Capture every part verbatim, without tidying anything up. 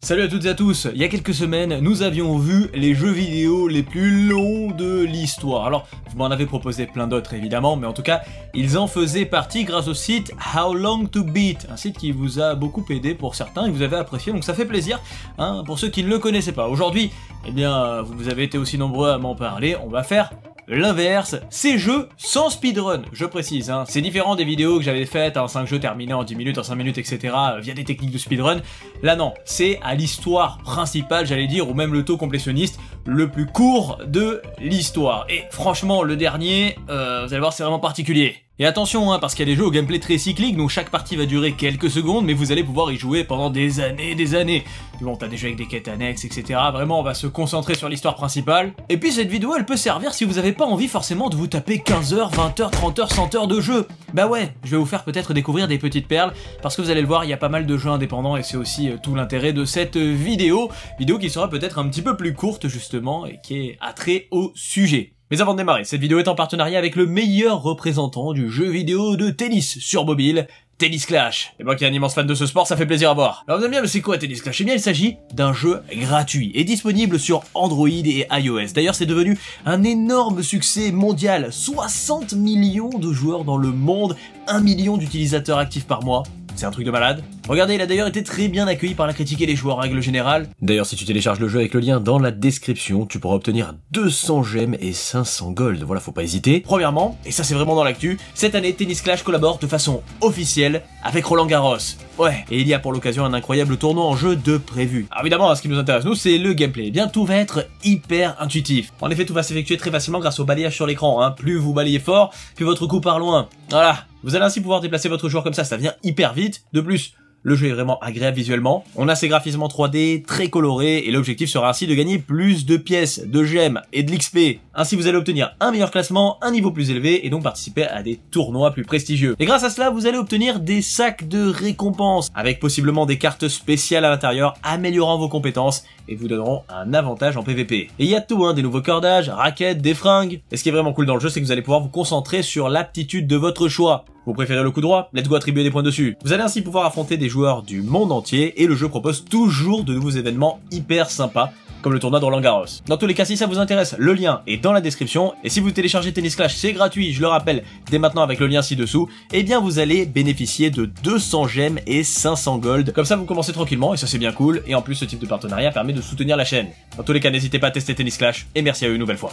Salut à toutes et à tous. Il y a quelques semaines, nous avions vu les jeux vidéo les plus longs de l'histoire. Alors, vous m'en avez proposé plein d'autres évidemment, mais en tout cas, ils en faisaient partie grâce au site How Long to Beat, un site qui vous a beaucoup aidé pour certains et que vous avez apprécié, donc ça fait plaisir, hein, pour ceux qui ne le connaissaient pas. Aujourd'hui, eh bien, vous avez été aussi nombreux à m'en parler, on va faire l'inverse, ces jeux sans speedrun, je précise, hein. C'est différent des vidéos que j'avais faites, hein, cinq jeux terminés en dix minutes, en cinq minutes, et cetera, via des techniques de speedrun. Là non, c'est à l'histoire principale, j'allais dire, ou même le taux complétionniste le plus court de l'histoire. Et franchement, le dernier, euh, vous allez voir, c'est vraiment particulier. Et attention, hein, parce qu'il y a des jeux au gameplay très cyclique, donc chaque partie va durer quelques secondes, mais vous allez pouvoir y jouer pendant des années et des années. Bon, t'as des jeux avec des quêtes annexes, et cetera. Vraiment, on va se concentrer sur l'histoire principale. Et puis cette vidéo, elle peut servir si vous avez pas envie forcément de vous taper quinze heures, vingt heures, trente heures, cent heures de jeu. Bah ouais, je vais vous faire peut-être découvrir des petites perles, parce que vous allez le voir, il y a pas mal de jeux indépendants, et c'est aussi euh, tout l'intérêt de cette vidéo. Vidéo qui sera peut-être un petit peu plus courte, justement, et qui est attrait au sujet. Mais avant de démarrer, cette vidéo est en partenariat avec le meilleur représentant du jeu vidéo de tennis sur mobile, Tennis Clash. Et moi qui est un immense fan de ce sport, ça fait plaisir à voir. Alors vous aimez bien, mais c'est quoi Tennis Clash? Eh bien il s'agit d'un jeu gratuit et disponible sur Android et iOS. D'ailleurs c'est devenu un énorme succès mondial, soixante millions de joueurs dans le monde, un million d'utilisateurs actifs par mois. C'est un truc de malade. Regardez, il a d'ailleurs été très bien accueilli par la critique et les joueurs en règle générale. D'ailleurs, si tu télécharges le jeu avec le lien dans la description, tu pourras obtenir deux cents gemmes et cinq cents gold. Voilà, faut pas hésiter. Premièrement, et ça c'est vraiment dans l'actu, cette année, Tennis Clash collabore de façon officielle avec Roland Garros. Ouais, et il y a pour l'occasion un incroyable tournoi en jeu de prévu. Alors évidemment, ce qui nous intéresse nous, c'est le gameplay. Eh bien, tout va être hyper intuitif. En effet, tout va s'effectuer très facilement grâce au balayage sur l'écran. Hein. Plus vous balayez fort, plus votre coup part loin. Voilà. Vous allez ainsi pouvoir déplacer votre joueur comme ça, ça vient hyper vite. De plus, le jeu est vraiment agréable visuellement. On a ses graphismes en trois D très colorés et l'objectif sera ainsi de gagner plus de pièces, de gemmes et de l'X P. Ainsi vous allez obtenir un meilleur classement, un niveau plus élevé et donc participer à des tournois plus prestigieux. Et grâce à cela, vous allez obtenir des sacs de récompenses avec possiblement des cartes spéciales à l'intérieur améliorant vos compétences et vous donneront un avantage en P V P. Et il y a tout, hein, des nouveaux cordages, raquettes, des fringues. Et ce qui est vraiment cool dans le jeu, c'est que vous allez pouvoir vous concentrer sur l'aptitude de votre choix. Vous préférez le coup droit? Let's go attribuer des points dessus. Vous allez ainsi pouvoir affronter des joueurs du monde entier et le jeu propose toujours de nouveaux événements hyper sympas comme le tournoi de Roland Garros. Dans tous les cas, si ça vous intéresse, le lien est dans la description et si vous téléchargez Tennis Clash, c'est gratuit, je le rappelle, dès maintenant avec le lien ci-dessous, eh bien vous allez bénéficier de deux cents gemmes et cinq cents gold. Comme ça, vous commencez tranquillement et ça c'est bien cool et en plus ce type de partenariat permet de soutenir la chaîne. Dans tous les cas, n'hésitez pas à tester Tennis Clash et merci à eux une nouvelle fois.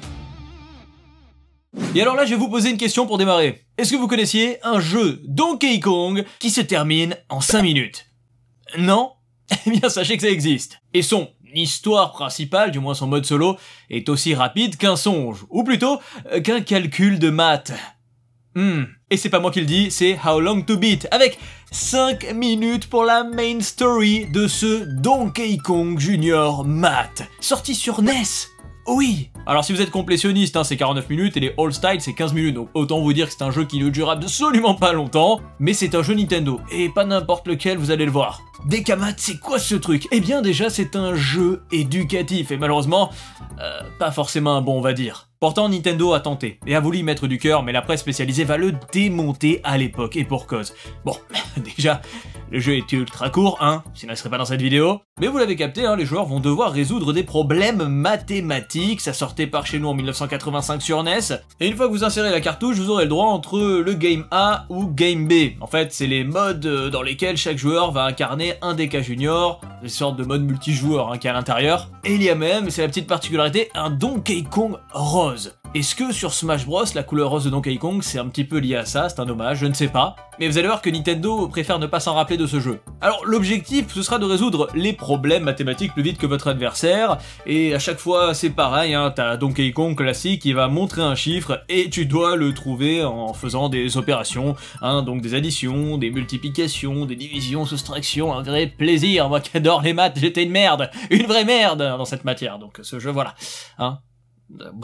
Et alors là, je vais vous poser une question pour démarrer. Est-ce que vous connaissiez un jeu Donkey Kong qui se termine en cinq minutes? Non? Eh bien, sachez que ça existe. Et son histoire principale, du moins son mode solo, est aussi rapide qu'un songe, ou plutôt euh, qu'un calcul de maths. Hmm. Et c'est pas moi qui le dis, c'est How Long to Beat, avec cinq minutes pour la main story de ce Donkey Kong Junior Math, sorti sur N E S. Oui. Alors si vous êtes complétionniste, hein, c'est quarante-neuf minutes et les All Style c'est quinze minutes, donc autant vous dire que c'est un jeu qui ne dure absolument pas longtemps, mais c'est un jeu Nintendo, et pas n'importe lequel, vous allez le voir. Dekamat, c'est quoi ce truc? Eh bien déjà c'est un jeu éducatif, et malheureusement, euh, pas forcément un bon on va dire. Pourtant Nintendo a tenté, et a voulu y mettre du cœur, mais la presse spécialisée va le démonter à l'époque, et pour cause. Bon, déjà, le jeu est ultra court, hein, sinon il serait pas dans cette vidéo. Mais vous l'avez capté, hein, les joueurs vont devoir résoudre des problèmes mathématiques, ça sortait par chez nous en mille neuf cent quatre-vingt-cinq sur N E S, et une fois que vous insérez la cartouche, vous aurez le droit entre le Game A ou Game B. En fait, c'est les modes dans lesquels chaque joueur va incarner un D K Junior, des sortes de modes multijoueurs hein, qui est à l'intérieur. Et il y a même, c'est la petite particularité, un Donkey Kong rose. Est-ce que sur Smash Bros, la couleur rose de Donkey Kong, c'est un petit peu lié à ça, c'est un hommage, je ne sais pas. Mais vous allez voir que Nintendo préfère ne pas s'en rappeler de ce jeu. Alors l'objectif, ce sera de résoudre les problèmes mathématiques plus vite que votre adversaire, et à chaque fois c'est pareil, hein, t'as Donkey Kong classique qui va montrer un chiffre, et tu dois le trouver en faisant des opérations, hein, donc des additions, des multiplications, des divisions, soustractions, un vrai plaisir, moi qui adore les maths, j'étais une merde, une vraie merde dans cette matière, donc ce jeu voilà, hein, bref.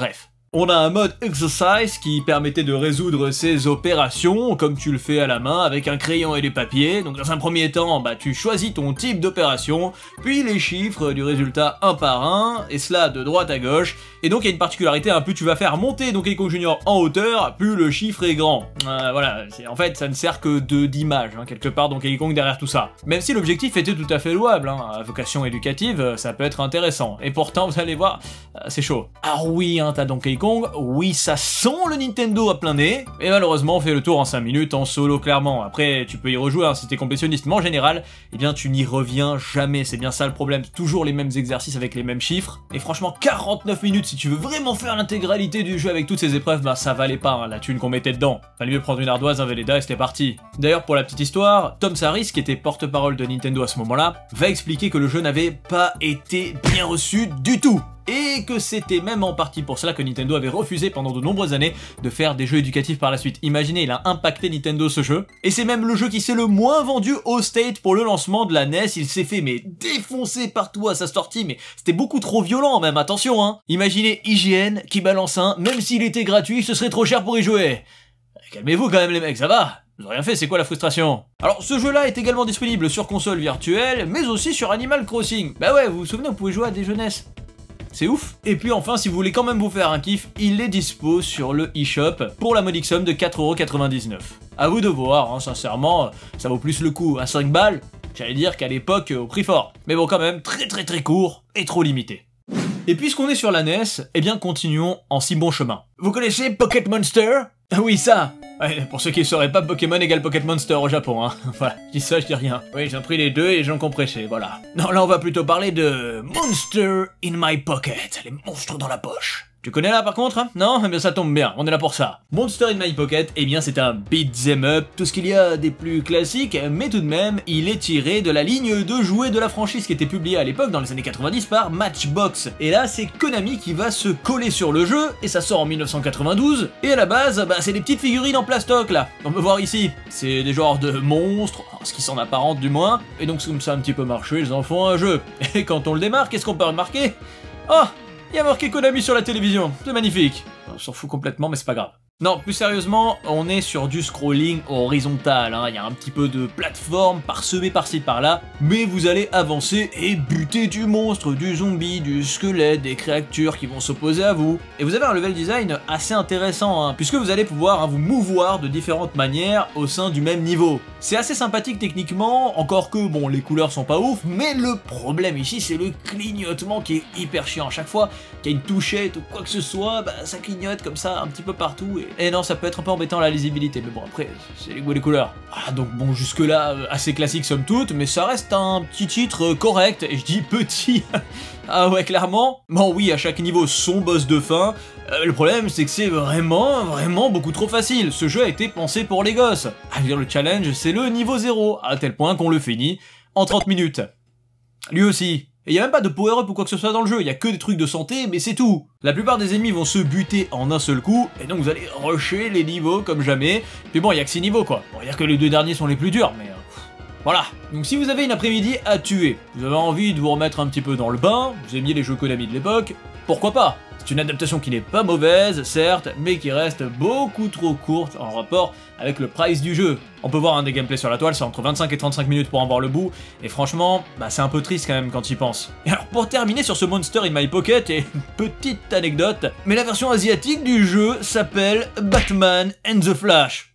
On a un mode Exercise qui permettait de résoudre ces opérations comme tu le fais à la main avec un crayon et du papier. Donc dans un premier temps, bah, tu choisis ton type d'opération, puis les chiffres du résultat un par un, et cela de droite à gauche. Et donc il y a une particularité, hein, plus tu vas faire monter Donkey Kong Junior en hauteur, plus le chiffre est grand. Euh, voilà, en fait ça ne sert que d'image, hein, quelque part Donkey Kong derrière tout ça. Même si l'objectif était tout à fait louable, hein, à vocation éducative, ça peut être intéressant. Et pourtant vous allez voir, euh, c'est chaud. Alors oui, hein, t'as Donkey Kong, oui ça sent le Nintendo à plein nez, et malheureusement on fait le tour en cinq minutes en solo clairement. Après tu peux y rejouer hein, si t'es complétionniste, mais en général, eh bien tu n'y reviens jamais, c'est bien ça le problème, toujours les mêmes exercices avec les mêmes chiffres. Et franchement quarante-neuf minutes, si tu veux vraiment faire l'intégralité du jeu avec toutes ces épreuves, bah ça valait pas hein, la thune qu'on mettait dedans. Fallait mieux prendre une ardoise, un Velleda et c'était parti. D'ailleurs pour la petite histoire, Tom Saris, qui était porte-parole de Nintendo à ce moment-là, va expliquer que le jeu n'avait pas été bien reçu du tout. Et que c'était même en partie pour cela que Nintendo avait refusé pendant de nombreuses années de faire des jeux éducatifs par la suite. Imaginez, il a impacté Nintendo ce jeu. Et c'est même le jeu qui s'est le moins vendu au State pour le lancement de la N E S. Il s'est fait mais défoncer partout à sa sortie, mais c'était beaucoup trop violent même, attention hein. Imaginez I G N qui balance un, même s'il était gratuit, ce serait trop cher pour y jouer. Calmez-vous quand même les mecs, ça va? Vous avez rien fait, c'est quoi la frustration? Alors ce jeu-là est également disponible sur console virtuelle, mais aussi sur Animal Crossing. Bah ouais, vous vous souvenez, vous pouvez jouer à des jeunesses. C'est ouf. Et puis enfin, si vous voulez quand même vous faire un kiff, il est dispo sur le eShop pour la modique somme de quatre euros quatre-vingt-dix-neuf. A vous de voir, hein, sincèrement, ça vaut plus le coup à cinq balles, j'allais dire qu'à l'époque au prix fort. Mais bon quand même, très très très court et trop limité. Et puisqu'on est sur la N E S, eh bien continuons en si bon chemin. Vous connaissez Pocket Monster? Ah oui ça. Ouais, pour ceux qui ne sauraient pas, Pokémon égale Pocket Monster au Japon, hein. Voilà, je dis ça, je dis rien. Oui, j'ai pris les deux et j'en compressé, voilà. Non, là on va plutôt parler de Monster in my pocket, les monstres dans la poche. Tu connais là par contre hein? Non? Eh bien ça tombe bien, on est là pour ça. Monster in my pocket, eh bien c'est un beat'em up, tout ce qu'il y a des plus classiques, mais tout de même, il est tiré de la ligne de jouets de la franchise qui était publiée à l'époque dans les années quatre-vingt-dix par Matchbox. Et là c'est Konami qui va se coller sur le jeu, et ça sort en mille neuf cent quatre-vingt-douze, et à la base, bah c'est des petites figurines en plastoc là. On peut voir ici, c'est des genres de monstres, ce qui s'en apparente du moins, et donc comme ça un petit peu marché, ils en font un jeu. Et quand on le démarre, qu'est-ce qu'on peut remarquer? Oh! Il y a marqué Konami sur la télévision, c'est magnifique. On s'en fout complètement, mais c'est pas grave. Non, plus sérieusement, on est sur du scrolling horizontal, hein. Il y a un petit peu de plateforme parsemée par-ci par-là, mais vous allez avancer et buter du monstre, du zombie, du squelette, des créatures qui vont s'opposer à vous. Et vous avez un level design assez intéressant, hein, puisque vous allez pouvoir hein, vous mouvoir de différentes manières au sein du même niveau. C'est assez sympathique techniquement, encore que bon, les couleurs sont pas ouf, mais le problème ici c'est le clignotement qui est hyper chiant à chaque fois, qu'il y a une touchette ou quoi que ce soit, bah, ça clignote comme ça un petit peu partout. Et... Et non, ça peut être un peu embêtant la lisibilité, mais bon après, c'est les goûts et les couleurs. Ah, donc bon, jusque là, assez classique somme toute, mais ça reste un petit titre correct, et je dis petit. Ah ouais, clairement. Bon oui, à chaque niveau, son boss de fin. Euh, le problème, c'est que c'est vraiment, vraiment beaucoup trop facile. Ce jeu a été pensé pour les gosses. À dire le challenge, c'est le niveau zéro, à tel point qu'on le finit en trente minutes. Lui aussi. Et y a même pas de power-up ou quoi que ce soit dans le jeu, y a que des trucs de santé, mais c'est tout. La plupart des ennemis vont se buter en un seul coup, et donc vous allez rusher les niveaux comme jamais. Puis bon, y a que six niveaux quoi. On va dire que les deux derniers sont les plus durs, mais... Euh, voilà. Donc si vous avez une après-midi à tuer, vous avez envie de vous remettre un petit peu dans le bain, vous aimiez les jeux Konami de l'époque, pourquoi pas? C'est une adaptation qui n'est pas mauvaise, certes, mais qui reste beaucoup trop courte en rapport avec le price du jeu. On peut voir un des gameplays sur la toile, c'est entre vingt-cinq et trente-cinq minutes pour en voir le bout, et franchement, bah c'est un peu triste quand même quand tu y penses. Et alors pour terminer sur ce Monster in my pocket, et une petite anecdote, mais la version asiatique du jeu s'appelle Batman and the Flash.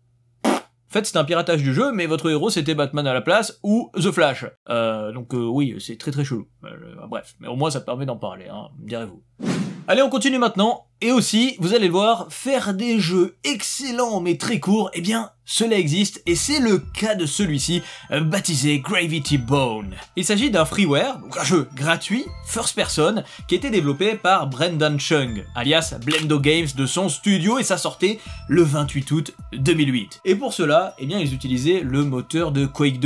En fait, c'était un piratage du jeu, mais votre héros c'était Batman à la place, ou The Flash. Euh, donc euh, oui, c'est très très chelou. Euh, bref, mais au moins ça permet d'en parler, hein, direz-vous. Allez, on continue maintenant, et aussi, vous allez le voir, faire des jeux excellents mais très courts, eh bien, cela existe, et c'est le cas de celui-ci, euh, baptisé Gravity Bone. Il s'agit d'un freeware, donc un jeu gratuit, first person, qui a été développé par Brendan Chung, alias Blendo Games de son studio, et ça sortait le vingt-huit août deux mille huit. Et pour cela, eh bien, ils utilisaient le moteur de Quake deux.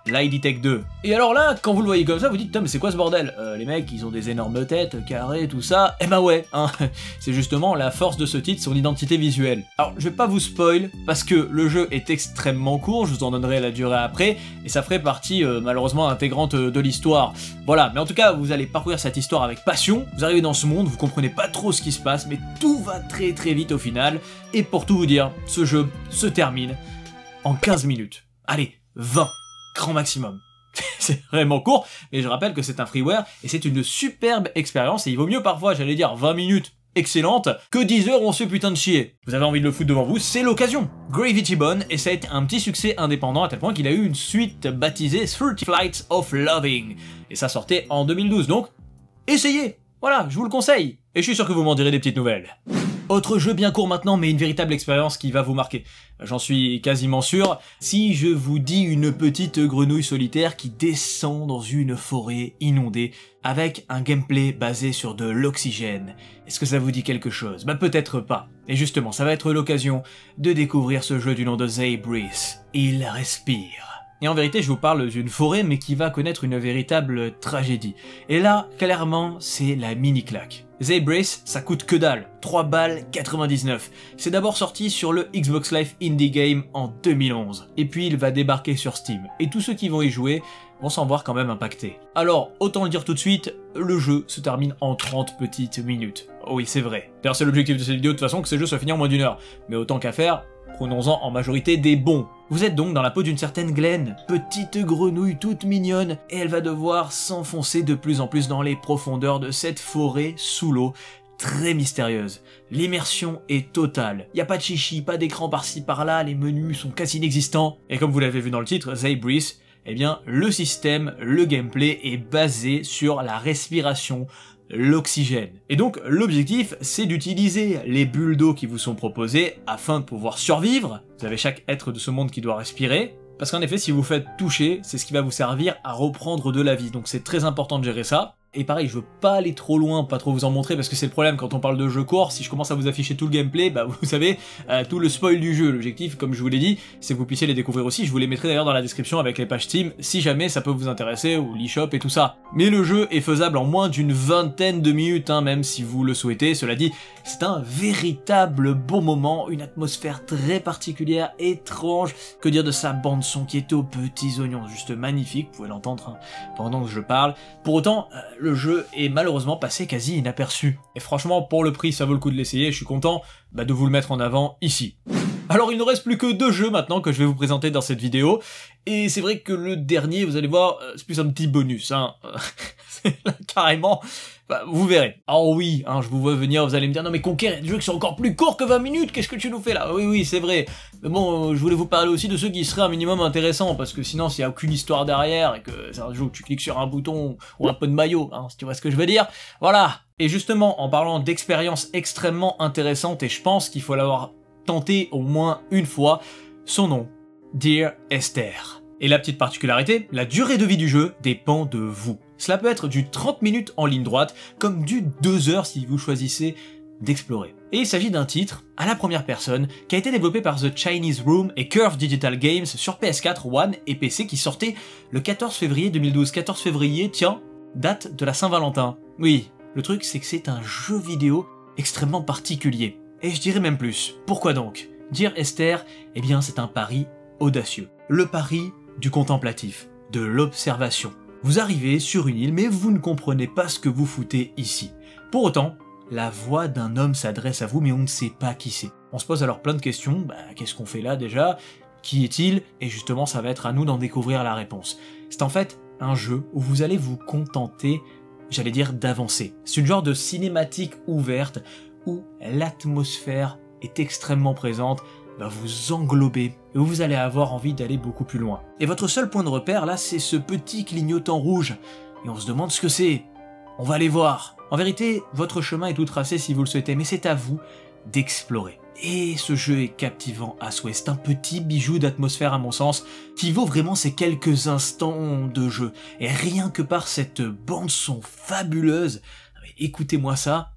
l'I D Tech deux. Et alors là, quand vous le voyez comme ça, vous dites, putain mais c'est quoi ce bordel euh, Les mecs, ils ont des énormes têtes, carrées, tout ça. Eh bah ouais, hein. C'est justement la force de ce titre, son identité visuelle. Alors, je vais pas vous spoil, parce que le jeu est extrêmement court, je vous en donnerai la durée après, et ça ferait partie euh, malheureusement intégrante euh, de l'histoire. Voilà, mais en tout cas, vous allez parcourir cette histoire avec passion, vous arrivez dans ce monde, vous comprenez pas trop ce qui se passe, mais tout va très très vite au final, et pour tout vous dire, ce jeu se termine en quinze minutes. Allez, vingt, grand maximum. C'est vraiment court, mais je rappelle que c'est un freeware, et c'est une superbe expérience, et il vaut mieux parfois, j'allais dire, vingt minutes excellente, que dix heures on se fait putain de chier. Vous avez envie de le foutre devant vous, c'est l'occasion. Gravity Bone, et ça a été un petit succès indépendant à tel point qu'il a eu une suite baptisée thirty Flights of Loving. Et ça sortait en deux mille douze, donc essayez. Voilà, je vous le conseille. Et je suis sûr que vous m'en direz des petites nouvelles. Autre jeu bien court maintenant, mais une véritable expérience qui va vous marquer. J'en suis quasiment sûr. Si je vous dis une petite grenouille solitaire qui descend dans une forêt inondée, avec un gameplay basé sur de l'oxygène, est-ce que ça vous dit quelque chose? Bah peut-être pas. Et justement, ça va être l'occasion de découvrir ce jeu du nom de Zaybreath. Il respire. Et en vérité, je vous parle d'une forêt, mais qui va connaître une véritable tragédie. Et là, clairement, c'est la mini-claque. Zaybreath, ça coûte que dalle, trois balles quatre-vingt-dix-neuf. C'est d'abord sorti sur le Xbox Live Indie Game en deux mille onze. Et puis il va débarquer sur Steam. Et tous ceux qui vont y jouer vont s'en voir quand même impactés. Alors, autant le dire tout de suite, le jeu se termine en trente petites minutes. Oh oui, c'est vrai. D'ailleurs, c'est l'objectif de cette vidéo de toute façon que ce jeu soit fini en moins d'une heure. Mais autant qu'à faire, prenons-en en majorité des bons. Vous êtes donc dans la peau d'une certaine Glenn, petite grenouille toute mignonne, et elle va devoir s'enfoncer de plus en plus dans les profondeurs de cette forêt sous l'eau, très mystérieuse. L'immersion est totale. Y a pas de chichi, pas d'écran par-ci par-là, les menus sont quasi inexistants. Et comme vous l'avez vu dans le titre, Zaybreath, eh bien, le système, le gameplay est basé sur la respiration, l'oxygène. Et donc l'objectif c'est d'utiliser les bulles d'eau qui vous sont proposées afin de pouvoir survivre. Vous avez chaque être de ce monde qui doit respirer. Parce qu'en effet si vous faites toucher, c'est ce qui va vous servir à reprendre de la vie. Donc c'est très important de gérer ça. Et pareil, je veux pas aller trop loin, pas trop vous en montrer, parce que c'est le problème quand on parle de jeu court, si je commence à vous afficher tout le gameplay, bah vous savez, euh, tout le spoil du jeu. L'objectif, comme je vous l'ai dit, c'est que vous puissiez les découvrir aussi, je vous les mettrai d'ailleurs dans la description avec les pages Steam, si jamais ça peut vous intéresser, ou l'eShop et tout ça. Mais le jeu est faisable en moins d'une vingtaine de minutes, hein, même si vous le souhaitez, cela dit, c'est un véritable bon moment, une atmosphère très particulière, étrange, que dire de sa bande son qui est aux petits oignons, juste magnifique, vous pouvez l'entendre hein, pendant que je parle. Pour autant, euh, le jeu est malheureusement passé quasi inaperçu. Et franchement, pour le prix, ça vaut le coup de l'essayer, je suis content bah, de vous le mettre en avant ici. Alors il ne reste plus que deux jeux maintenant que je vais vous présenter dans cette vidéo, et c'est vrai que le dernier, vous allez voir, c'est plus un petit bonus, hein. C'est là, carrément, bah, vous verrez. Oh oui, hein, je vous vois venir, vous allez me dire, non mais Conquer, il y a des jeux qui sont encore plus courts que vingt minutes, qu'est-ce que tu nous fais là? Oui oui, c'est vrai, mais bon, euh, je voulais vous parler aussi de ceux qui seraient un minimum intéressants, parce que sinon s'il n'y a aucune histoire derrière, et que c'est un jeu où tu cliques sur un bouton, ou un peu de maillot, hein, si tu vois ce que je veux dire, voilà. Et justement, en parlant d'expériences extrêmement intéressantes, et je pense qu'il faut l'avoir tenté au moins une fois, son nom, Dear Esther. Et la petite particularité, la durée de vie du jeu dépend de vous. Cela peut être du trente minutes en ligne droite, comme du deux heures si vous choisissez d'explorer. Et il s'agit d'un titre, à la première personne, qui a été développé par The Chinese Room et Curve Digital Games sur P S quatre, One et P C qui sortait le quatorze février deux mille douze. quatorze février, tiens, date de la Saint-Valentin. Oui, le truc c'est que c'est un jeu vidéo extrêmement particulier. Et je dirais même plus. Pourquoi donc? Dear Esther, eh bien c'est un pari audacieux. Le pari du contemplatif, de l'observation. Vous arrivez sur une île, mais vous ne comprenez pas ce que vous foutez ici. Pour autant, la voix d'un homme s'adresse à vous, mais on ne sait pas qui c'est. On se pose alors plein de questions, bah, qu'est-ce qu'on fait là déjà? Qui est-il? Et justement, ça va être à nous d'en découvrir la réponse. C'est en fait un jeu où vous allez vous contenter, j'allais dire, d'avancer. C'est une genre de cinématique ouverte, où l'atmosphère est extrêmement présente, va vous englober, et où vous allez avoir envie d'aller beaucoup plus loin. Et votre seul point de repère, là, c'est ce petit clignotant rouge, et on se demande ce que c'est. On va aller voir. En vérité, votre chemin est tout tracé si vous le souhaitez, mais c'est à vous d'explorer. Et ce jeu est captivant à souhait, c'est un petit bijou d'atmosphère à mon sens, qui vaut vraiment ces quelques instants de jeu. Et rien que par cette bande son fabuleuse, écoutez-moi ça.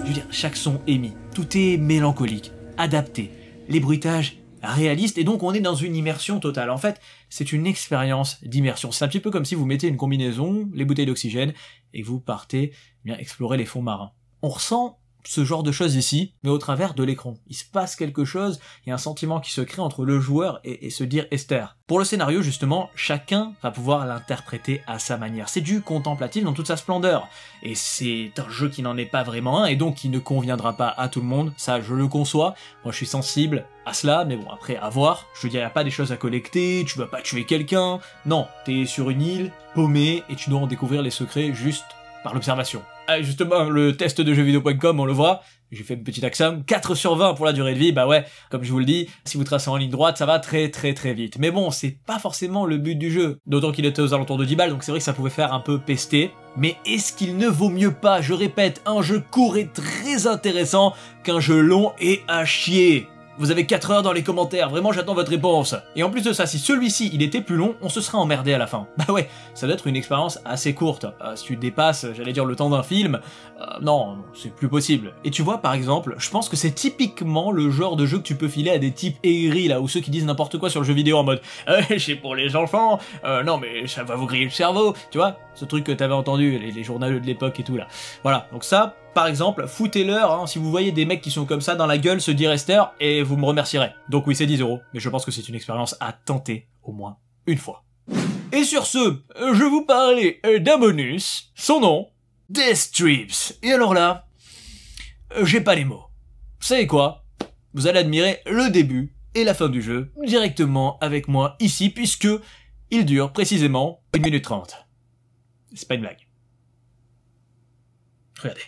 Je veux dire, chaque son est mis, tout est mélancolique, adapté, les bruitages réalistes, et donc on est dans une immersion totale. En fait, c'est une expérience d'immersion. C'est un petit peu comme si vous mettez une combinaison, les bouteilles d'oxygène, et que vous partez eh bien explorer les fonds marins. On ressent ce genre de choses ici, mais au travers de l'écran. Il se passe quelque chose, il y a un sentiment qui se crée entre le joueur et, et se dire Esther. Pour le scénario, justement, chacun va pouvoir l'interpréter à sa manière. C'est du contemplatif dans toute sa splendeur. Et c'est un jeu qui n'en est pas vraiment un, et donc qui ne conviendra pas à tout le monde. Ça, je le conçois. Moi, je suis sensible à cela, mais bon, après, à voir. Je veux dire, il n'y a pas des choses à collecter, tu vas pas tuer quelqu'un. Non, t'es sur une île, paumé, et tu dois en découvrir les secrets juste par l'observation. Ah, justement, le test de jeux vidéo point com, on le voit, j'ai fait une petite action, quatre sur vingt pour la durée de vie, bah ouais, comme je vous le dis, si vous tracez en ligne droite, ça va très très très vite. Mais bon, c'est pas forcément le but du jeu, d'autant qu'il était aux alentours de dix balles, donc c'est vrai que ça pouvait faire un peu pester. Mais est-ce qu'il ne vaut mieux pas, je répète, un jeu court et très intéressant qu'un jeu long et à chier? Vous avez quatre heures dans les commentaires, vraiment j'attends votre réponse. Et en plus de ça, si celui-ci il était plus long, on se serait emmerdé à la fin. Bah ouais, ça doit être une expérience assez courte. Euh, si tu dépasses, j'allais dire le temps d'un film, euh, non, c'est plus possible. Et tu vois par exemple, je pense que c'est typiquement le genre de jeu que tu peux filer à des types aigris là, ou ceux qui disent n'importe quoi sur le jeu vidéo en mode euh, « c'est pour les enfants, euh, non mais ça va vous griller le cerveau », tu vois, ce truc que t'avais entendu, les, les journaux de l'époque et tout là. Voilà, donc ça... Par exemple, foutez-leur, hein, si vous voyez des mecs qui sont comme ça dans la gueule se dire Esther, et vous me remercierez. Donc oui, c'est dix euros, mais je pense que c'est une expérience à tenter au moins une fois. Et sur ce, je vous parlais d'un bonus, son nom, Death Trips. Et alors là, j'ai pas les mots. Vous savez quoi? Vous allez admirer le début et la fin du jeu directement avec moi ici, puisque il dure précisément une minute trente. C'est pas une blague. Regardez.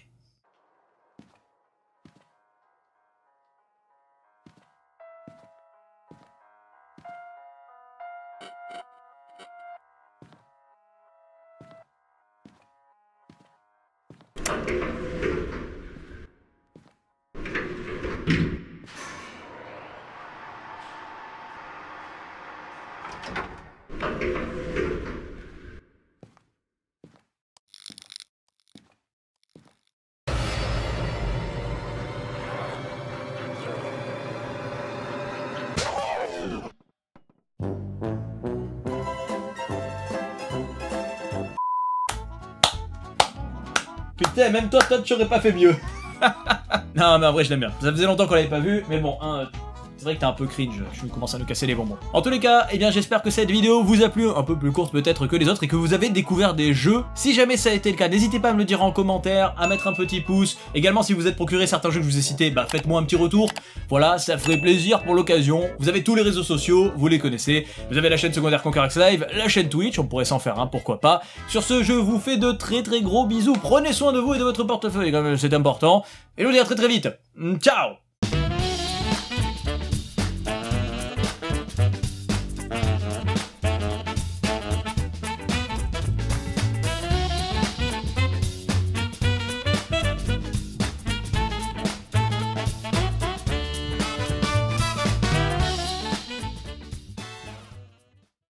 Putain, même toi, toi, tu aurais pas fait mieux. Non, mais en vrai, je l'aime bien. Ça faisait longtemps qu'on l'avait pas vu, mais bon, hein, c'est vrai que t'es un peu cringe, tu commences à nous casser les bonbons. En tous les cas, eh bien, j'espère que cette vidéo vous a plu, un peu plus courte peut-être que les autres, et que vous avez découvert des jeux. Si jamais ça a été le cas, n'hésitez pas à me le dire en commentaire, à mettre un petit pouce. Également, si vous êtes procuré certains jeux que je vous ai cités, bah faites-moi un petit retour. Voilà, ça ferait plaisir pour l'occasion. Vous avez tous les réseaux sociaux, vous les connaissez. Vous avez la chaîne secondaire Conquerax Live, la chaîne Twitch, on pourrait s'en faire un, pourquoi pas. Sur ce, je vous fais de très très gros bisous. Prenez soin de vous et de votre portefeuille, comme c'est important. Et je vous dis à très très vite. Ciao!